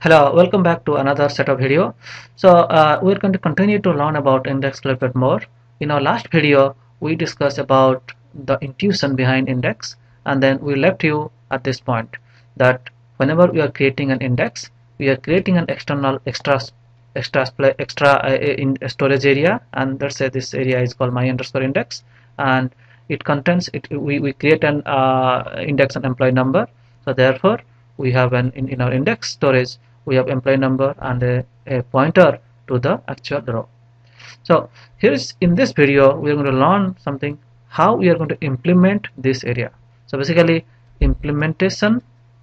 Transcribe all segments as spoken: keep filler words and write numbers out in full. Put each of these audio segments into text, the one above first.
Hello, welcome back to another set of video. So uh, we're going to continue to learn about index a little bit more. In our last video, we discussed about the intuition behind index, and then we left you at this point that whenever we are creating an index, we are creating an external extra extra extra uh, in storage area, and let's say this area is called my underscore index, and it contains it. We, we create an uh, index and employee number. So therefore, we have an in, in our index storage we have employee number and a, a pointer to the actual row. So here is in this video we are going to learn something how we are going to implement this area. So basically implementation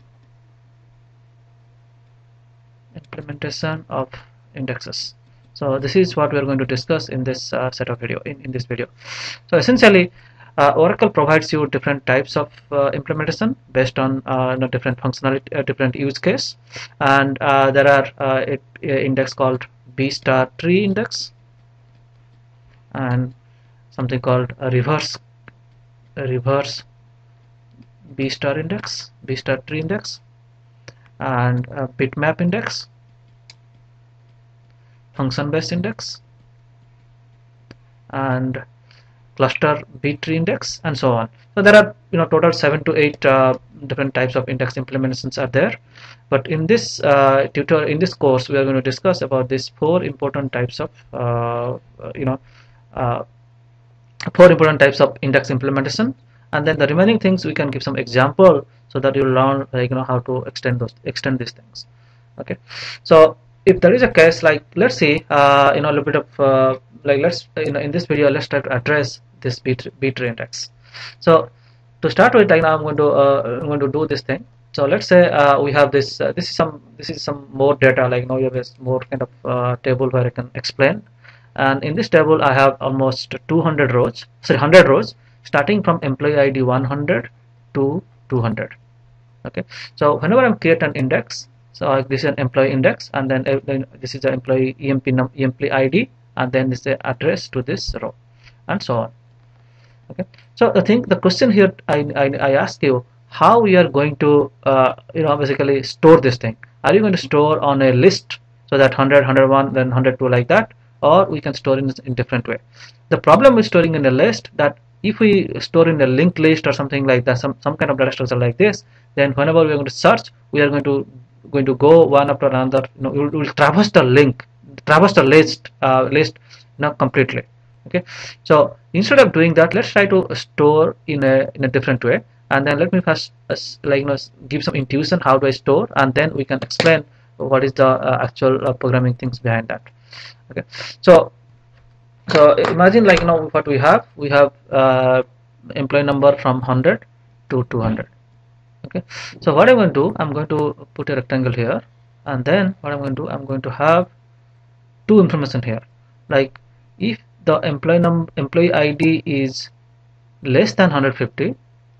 implementation of indexes. So this is what we are going to discuss in this uh, set of video in, in this video. So essentially uh, Oracle provides you different types of uh, implementation based on uh, you know, different functionality, uh, different use case, and uh, there are uh, it, uh, index called B star tree index, and something called a reverse a reverse B star index, B star tree index, and a bitmap index, function based index, and cluster B tree index, and so on. So there are you know total seven to eight uh, different types of index implementations are there. But in this uh, tutorial, in this course, we are going to discuss about these four important types of uh, you know uh, four important types of index implementation, and then the remaining things we can give some example so that you learn like you know how to extend those extend these things. Okay, so if there is a case like let's see uh, you know a little bit of uh, like let's you know in this video let's try to address this B tree index. So to start with, right now I'm going to uh, I'm going to do this thing. So let's say uh, we have this uh, this is some this is some more data, like now you have this more kind of uh, table where I can explain, and in this table I have almost two hundred rows, sorry one hundred rows starting from employee I D one hundred to two hundred. Okay, so whenever I create an index, so uh, this is an employee index, and then, uh, then this is the employee E M P num employee I D, and then this is the address to this row, and so on. Okay, so I think the question here I, I, I ask you how we are going to uh, you know basically store this thing. Are you going to store on a list, so that one hundred, one hundred one, then one hundred two like that, or we can store in in different way? The problem with storing in a list, that if we store in a linked list or something like that, some some kind of data structure like this, then whenever we are going to search, we are going to going to go one after another. You know, we will, we will traverse the link, traverse the list uh, list, you know, completely. Okay, so instead of doing that, let's try to store in a in a different way, and then let me first uh, like you know give some intuition how do I store, and then we can explain what is the uh, actual uh, programming things behind that. Okay, so so imagine like you know what we have we have uh, employee number from one hundred to two hundred. Okay, so what I'm going to do, I'm going to put a rectangle here, and then what I'm going to do, I'm going to have two information here, like if the employee num employee I D is less than one hundred fifty,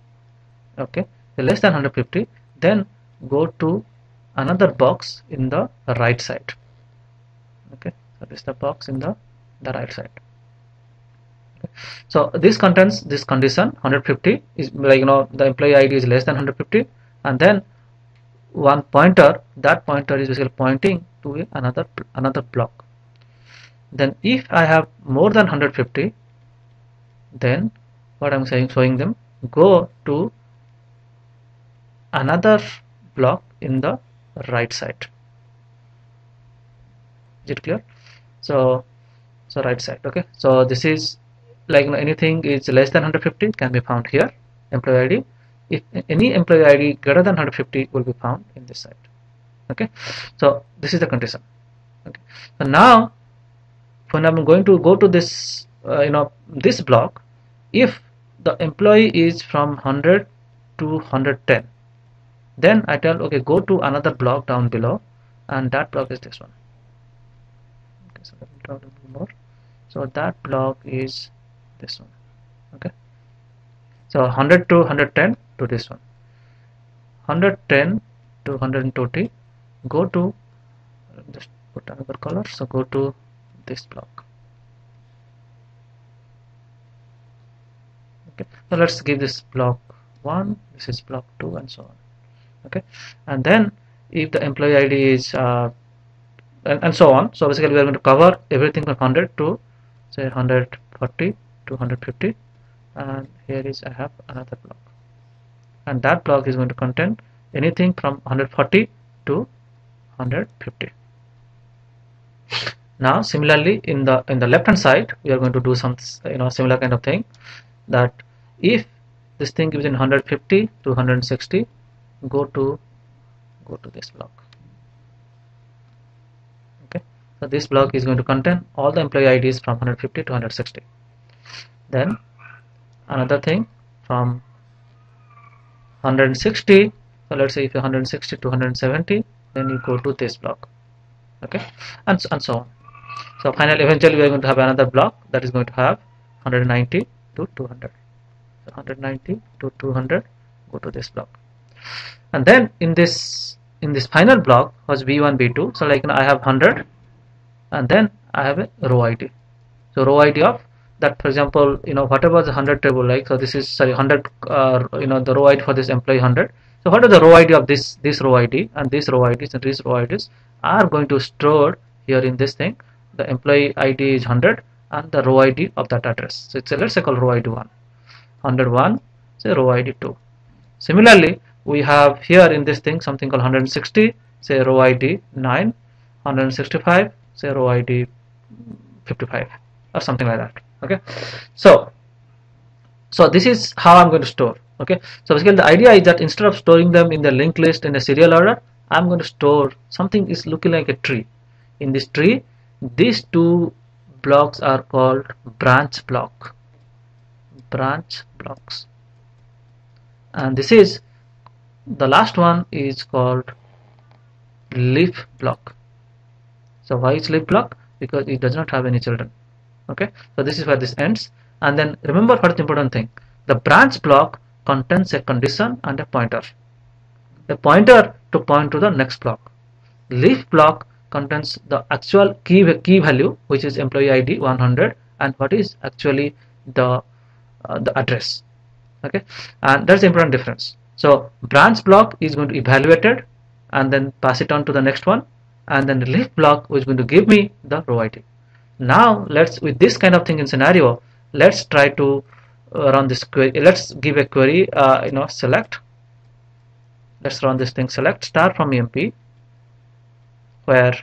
okay, less than one hundred fifty, then go to another box in the right side. Okay, so this is the box in the the right side. Okay. So this contains this condition one hundred fifty is like you know the employee I D is less than one hundred fifty, and then one pointer, that pointer is basically pointing to another another block. Then if I have more than one hundred fifty, then what I'm saying showing them, go to another block in the right side. Is it clear? So so right side. Okay, so this is like you know, anything is less than one hundred fifty can be found here, employee I D. If any employee I D greater than one hundred fifty will be found in this side. Okay, so this is the condition. Okay, so now when I'm going to go to this uh, you know this block, if the employee is from one hundred to one hundred ten, then I tell okay go to another block down below, and that block is this one. Okay, so let me draw a little more. So that block is this one. Okay, so one hundred to one hundred ten to this one, one hundred ten to one hundred twenty, go to, just put another color, so go to this block. Okay, so let's give this block one, this is block two, and so on. Okay, and then if the employee I D is uh, and, and so on. So basically we are going to cover everything from one hundred to say one hundred forty to one hundred fifty, and here is I have another block, and that block is going to contain anything from one hundred forty to one hundred fifty. Now similarly in the in the left hand side we are going to do some you know similar kind of thing, that if this thing is in one hundred fifty to one hundred sixty, go to go to this block. Okay, so this block is going to contain all the employee I Ds from one hundred fifty to one hundred sixty. Then another thing from one hundred sixty, so let's say if one hundred sixty to one hundred seventy, then you go to this block. Okay, and so, and so on. So finally eventually we are going to have another block that is going to have one hundred ninety to two hundred. So one hundred ninety to two hundred, go to this block. And then in this in this final block was B one, B two. So like you know, I have one hundred, and then I have a row I D. So row I D of that, for example, you know whatever the one hundred table, like, so this is sorry one hundred, uh, you know the row I D for this employee one hundred. So what is the row I D of this this row I D, and this row I Ds and these row I Ds are going to store here in this thing. The employee I D is one hundred and the row I D of that address. So it's a, let's say call row I D one, one hundred one, say row I D two. Similarly, we have here in this thing something called one hundred sixty, say row I D nine, one hundred sixty-five, say row I D fifty-five, or something like that. Okay, so so this is how I'm going to store. Okay, so basically the idea is that instead of storing them in the linked list in a serial order, I'm going to store something is looking like a tree. In this tree, these two blocks are called branch block, branch blocks, and this is the last one is called leaf block. So why is leaf block? Because it does not have any children. Okay, so this is where this ends. And then remember what is the important thing: the branch block contains a condition and a pointer, a pointer to point to the next block. Leaf block contains the actual key key value, which is employee I D one hundred, and what is actually the uh, the address. Okay, and that's the important difference. So branch block is going to evaluate it and then pass it on to the next one, and then the leaf block is going to give me the row I D. Now let's, with this kind of thing in scenario, let's try to uh, run this query. Let's give a query, uh, you know select, let's run this thing, select star from E M P, where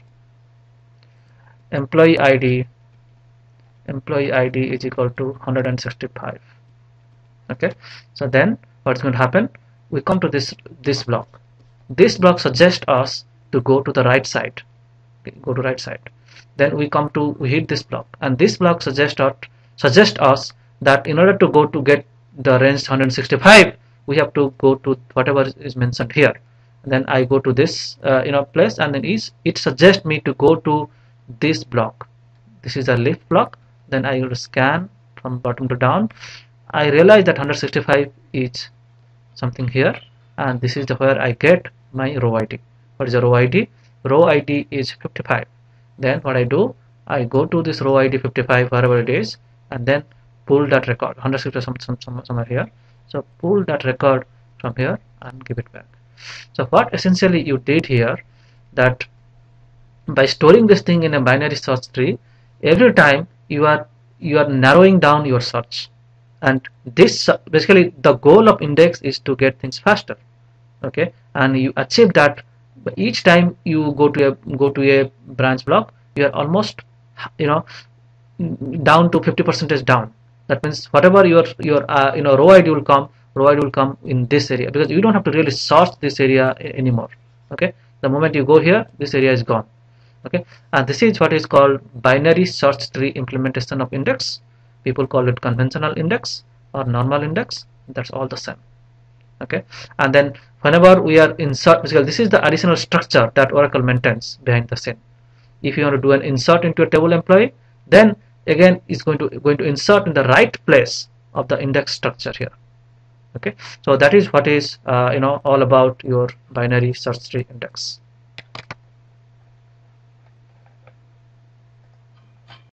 employee I D employee I D is equal to one hundred sixty-five. Okay, so then what's going to happen, we come to this this block. This block suggests us to go to the right side. Okay, go to right side. Then we come to we hit this block, and this block suggests us suggest us that in order to go to get the range one hundred sixty-five, we have to go to whatever is mentioned here. And then I go to this uh, you know place, and then is it suggests me to go to this block. This is a leaf block. Then I will scan from bottom to down. I realize that one hundred sixty-five is something here, and this is the where I get my row I D. What is the row I D? Row I D is fifty-five. Then what I do, I go to this row I D fifty-five, wherever it is, and then pull that record one hundred sixty some, some, some, somewhere here. So pull that record from here and give it back. So what essentially you did here, that by storing this thing in a binary search tree, every time you are you are narrowing down your search, and this basically the goal of index is to get things faster. Okay, and you achieve that. But each time you go to a go to a branch block, you are almost you know down to fifty percent down. That means whatever your your uh, you know row I D will come, row I D will come in this area, because you don't have to really search this area anymore. Okay, the moment you go here, this area is gone. Okay, and this is what is called binary search tree implementation of index. People call it conventional index or normal index. That's all the same. Okay, and then whenever we are insert, because this is the additional structure that Oracle maintains behind the scene. If you want to do an insert into a table employee, then again it's going to going to insert in the right place of the index structure here. Okay, so that is what is uh, you know all about your binary search tree index.